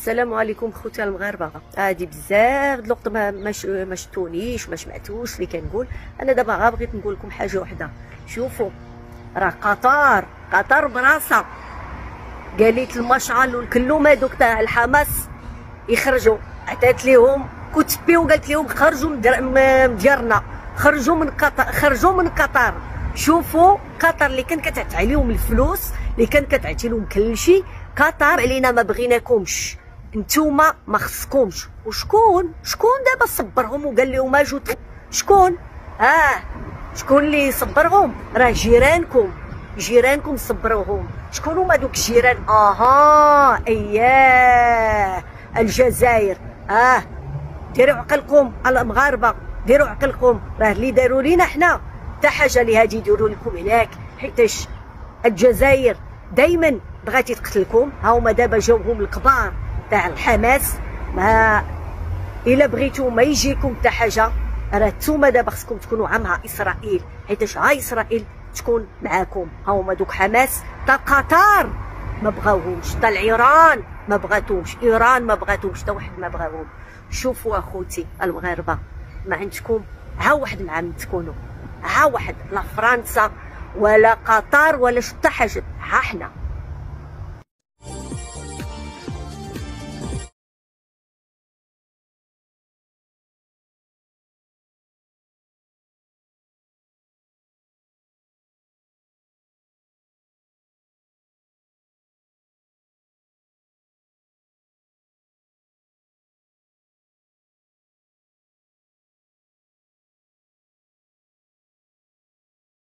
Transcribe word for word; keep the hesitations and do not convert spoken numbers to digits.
السلام عليكم خوتي المغاربه. هادي بزاف د الوقت ما مش ما شفتونيش ما سمعتوش اللي كنقول. انا دابا غا بغيت نقول لكم حاجه وحده. شوفوا راه قطر قطر براسها قالت المشعل والكلوم هذوك تاع الحماس يخرجوا، عطات ليهم كتبي وقالت لهم خرجوا من ديارنا، خرجوا من قطر، خرجوا من قطر. شوفوا قطر اللي كان كتعطي عليهم الفلوس، اللي كان كتعطي لهم كل شيء، قطر علينا ما بغيناكمش، نتوما ما خصكمش. وشكون شكون دابا صبرهم وقال لهم اجوا؟ شكون؟ اه شكون اللي صبرهم؟ راه جيرانكم، جيرانكم صبروهم. شكون هما دوك الجيران؟ اها اييه الجزائر. اه ديروا عقلكم المغاربه، ديروا عقلكم، راه اللي داروا لينا حنا حتى حاجه اللي هادي يديروا لكم هناك، حيتاش الجزائر دائما بغات تقتلكم. ها هما دابا جاوهم الكبار تاع الحماس، ما الا بغيتو ما يجيكم حتى حاجه، راه نتوما دابا خصكم تكونوا مع اسرائيل، حيتاش ها اسرائيل تكون معاكم. ها هما دوك حماس تا قطر ما بغاوهمش، تا ايران ما بغاتهمش، ايران ما بغاتهمش، تا واحد ما بغاهم. شوفوا اخوتي المغاربه، ما عندكم ها واحد مع من تكونوا، ها واحد لا فرنسا ولا قطر ولا حتى حاجه، ها حنا